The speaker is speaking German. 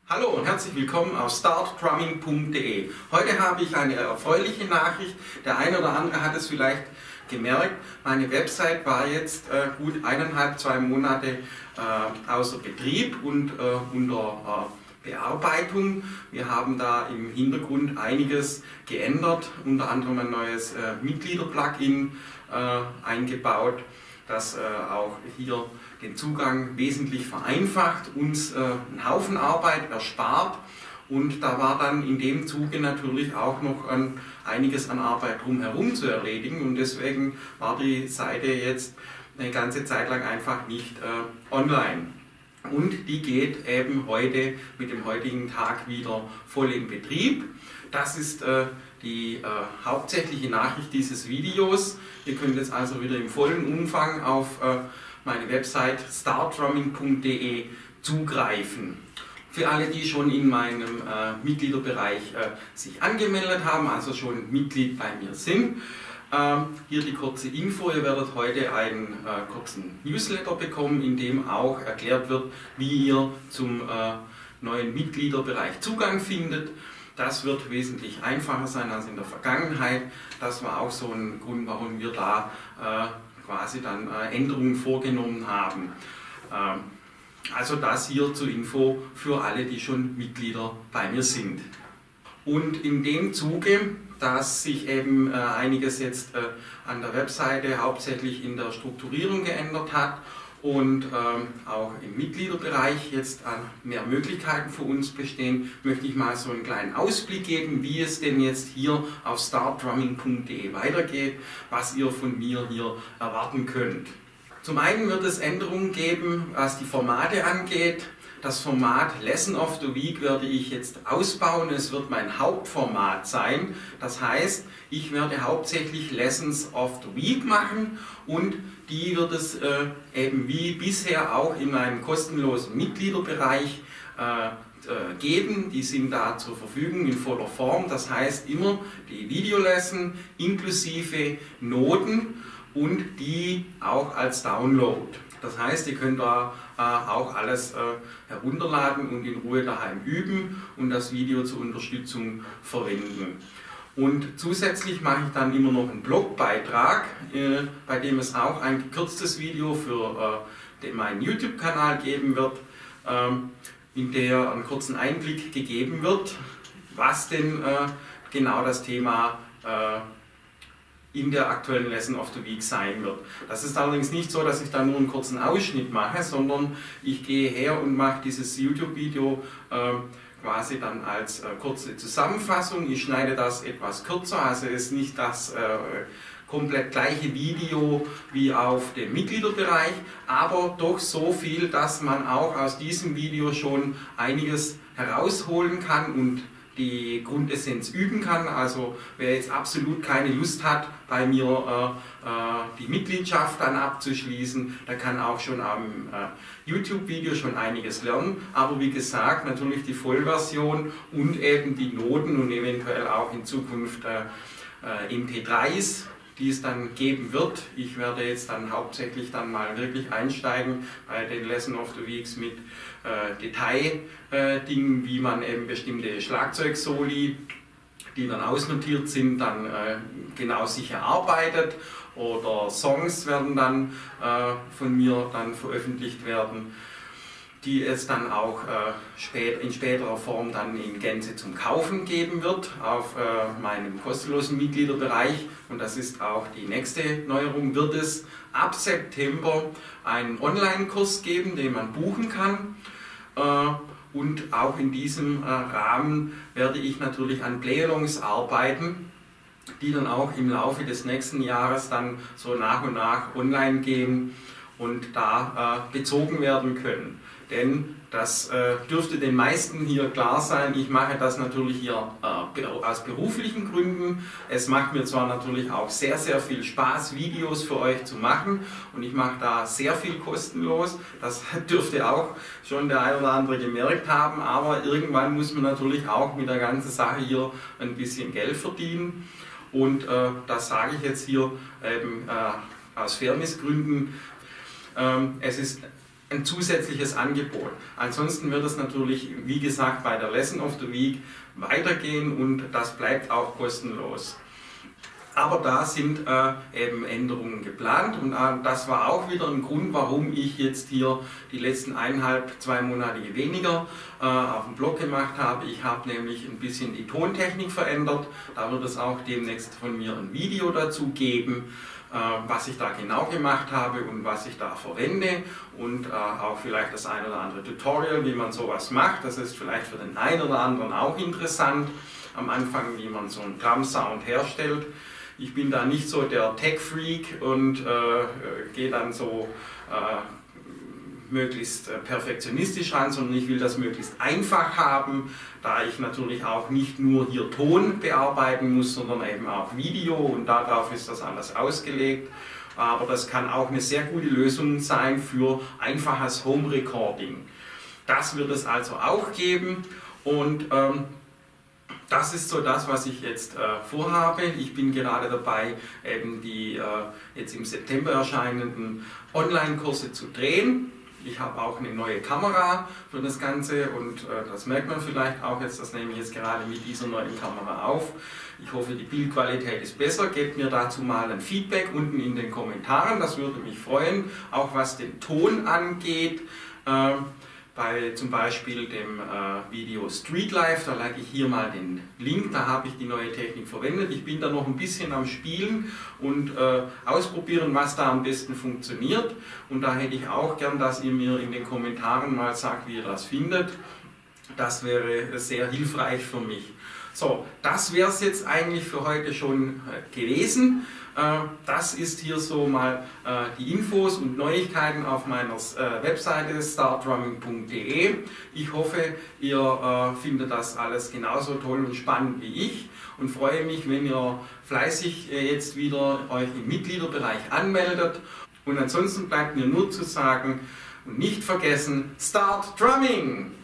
Hallo und herzlich willkommen auf startdrumming.de. Heute habe ich eine erfreuliche Nachricht. Der eine oder andere hat es vielleicht gemerkt. Meine Website war jetzt gut 1,5, 2 Monate außer Betrieb und unter Bearbeitung. Wir haben da im Hintergrund einiges geändert, unter anderem ein neues Mitglieder-Plugin eingebaut, das auch hier den Zugang wesentlich vereinfacht, uns einen Haufen Arbeit erspart, und da war dann in dem Zuge natürlich auch noch einiges an Arbeit drumherum zu erledigen, und deswegen war die Seite jetzt eine ganze Zeit lang einfach nicht online. Und die geht eben heute mit dem heutigen Tag wieder voll in Betrieb. Das ist die hauptsächliche Nachricht dieses Videos. Ihr könnt jetzt also wieder im vollen Umfang auf meine Website startdrumming.de zugreifen. Für alle, die schon in meinem Mitgliederbereich sich angemeldet haben, also schon Mitglied bei mir sind, hier die kurze Info: Ihr werdet heute einen kurzen Newsletter bekommen, in dem auch erklärt wird, wie ihr zum neuen Mitgliederbereich Zugang findet. Das wird wesentlich einfacher sein als in der Vergangenheit. Das war auch so ein Grund, warum wir da quasi dann Änderungen vorgenommen haben. Also das hier zur Info für alle, die schon Mitglieder bei mir sind. Und in dem Zuge, dass sich eben einiges jetzt an der Webseite hauptsächlich in der Strukturierung geändert hat und auch im Mitgliederbereich jetzt mehr Möglichkeiten für uns bestehen, möchte ich mal so einen kleinen Ausblick geben, wie es denn jetzt hier auf startdrumming.de weitergeht, was ihr von mir hier erwarten könnt. Zum einen wird es Änderungen geben, was die Formate angeht. Das Format Lesson of the Week werde ich jetzt ausbauen. Es wird mein Hauptformat sein. Das heißt, ich werde hauptsächlich Lessons of the Week machen, und die wird es eben wie bisher auch in einem kostenlosen Mitgliederbereich geben. Die sind da zur Verfügung in voller Form. Das heißt immer die Videolesson inklusive Noten und die auch als Download. Das heißt, ihr könnt da auch alles herunterladen und in Ruhe daheim üben und das Video zur Unterstützung verwenden. Und zusätzlich mache ich dann immer noch einen Blogbeitrag, bei dem es auch ein gekürztes Video für meinen YouTube-Kanal geben wird, in der einen kurzen Einblick gegeben wird, was denn genau das Thema in der aktuellen Lesson of the Week sein wird. Das ist allerdings nicht so, dass ich da nur einen kurzen Ausschnitt mache, sondern ich gehe her und mache dieses YouTube-Video quasi dann als kurze Zusammenfassung. Ich schneide das etwas kürzer, also ist nicht das komplett gleiche Video wie auf dem Mitgliederbereich, aber doch so viel, dass man auch aus diesem Video schon einiges herausholen kann und die Grundessenz üben kann. Also wer jetzt absolut keine Lust hat, bei mir die Mitgliedschaft dann abzuschließen, der kann auch schon am YouTube-Video schon einiges lernen. Aber wie gesagt, natürlich die Vollversion und eben die Noten und eventuell auch in Zukunft MP3s, die es dann geben wird. Ich werde jetzt dann hauptsächlich dann mal wirklich einsteigen bei den Lesson of the Weeks mit Detaildingen, wie man eben bestimmte Schlagzeugsoli, die dann ausnotiert sind, dann genau sich erarbeitet, oder Songs werden dann von mir dann veröffentlicht werden, die es dann auch in späterer Form dann in Gänze zum Kaufen geben wird auf meinem kostenlosen Mitgliederbereich. Und das ist auch die nächste Neuerung: wird es ab September einen Online-Kurs geben, den man buchen kann. Und auch in diesem Rahmen werde ich natürlich an Playalongs arbeiten, die dann auch im Laufe des nächsten Jahres dann so nach und nach online gehen und da bezogen werden können. Denn das dürfte den meisten hier klar sein, ich mache das natürlich hier aus beruflichen Gründen. Es macht mir zwar natürlich auch sehr, sehr viel Spaß, Videos für euch zu machen, und ich mache da sehr viel kostenlos. Das dürfte auch schon der eine oder andere gemerkt haben, aber irgendwann muss man natürlich auch mit der ganzen Sache hier ein bisschen Geld verdienen. Und das sage ich jetzt hier eben aus Fairnessgründen. Es ist ein zusätzliches Angebot. Ansonsten wird es natürlich, wie gesagt, bei der Lesson of the Week weitergehen und das bleibt auch kostenlos. Aber da sind eben Änderungen geplant und das war auch wieder ein Grund, warum ich jetzt hier die letzten 2 Monate weniger auf dem Blog gemacht habe. Ich habe nämlich ein bisschen die Tontechnik verändert. Da wird es auch demnächst von mir ein Video dazu geben, was ich da genau gemacht habe und was ich da verwende und auch vielleicht das ein oder andere Tutorial, wie man sowas macht. Das ist vielleicht für den einen oder anderen auch interessant, am Anfang, wie man so einen Drum-Sound herstellt. Ich bin da nicht so der Tech-Freak und gehe dann so möglichst perfektionistisch ran, sondern ich will das möglichst einfach haben, da ich natürlich auch nicht nur hier Ton bearbeiten muss, sondern eben auch Video und darauf ist das alles ausgelegt. Aber das kann auch eine sehr gute Lösung sein für einfaches Home-Recording. Das wird es also auch geben und das ist so das, was ich jetzt vorhabe. Ich bin gerade dabei, eben die jetzt im September erscheinenden Online-Kurse zu drehen. Ich habe auch eine neue Kamera für das Ganze und das merkt man vielleicht auch jetzt, das nehme ich jetzt gerade mit dieser neuen Kamera auf. Ich hoffe, die Bildqualität ist besser. Gebt mir dazu mal ein Feedback unten in den Kommentaren, das würde mich freuen. Auch was den Ton angeht. Bei zum Beispiel dem Video Street Life, da lege ich hier mal den Link, da habe ich die neue Technik verwendet. Ich bin da noch ein bisschen am Spielen und ausprobieren, was da am besten funktioniert. Und da hätte ich auch gern, dass ihr mir in den Kommentaren mal sagt, wie ihr das findet. Das wäre sehr hilfreich für mich. So, das wäre es jetzt eigentlich für heute schon gewesen. Das ist hier so mal die Infos und Neuigkeiten auf meiner Webseite startdrumming.de. Ich hoffe, ihr findet das alles genauso toll und spannend wie ich und freue mich, wenn ihr fleißig jetzt wieder euch im Mitgliederbereich anmeldet. Und ansonsten bleibt mir nur zu sagen und nicht vergessen, Start Drumming!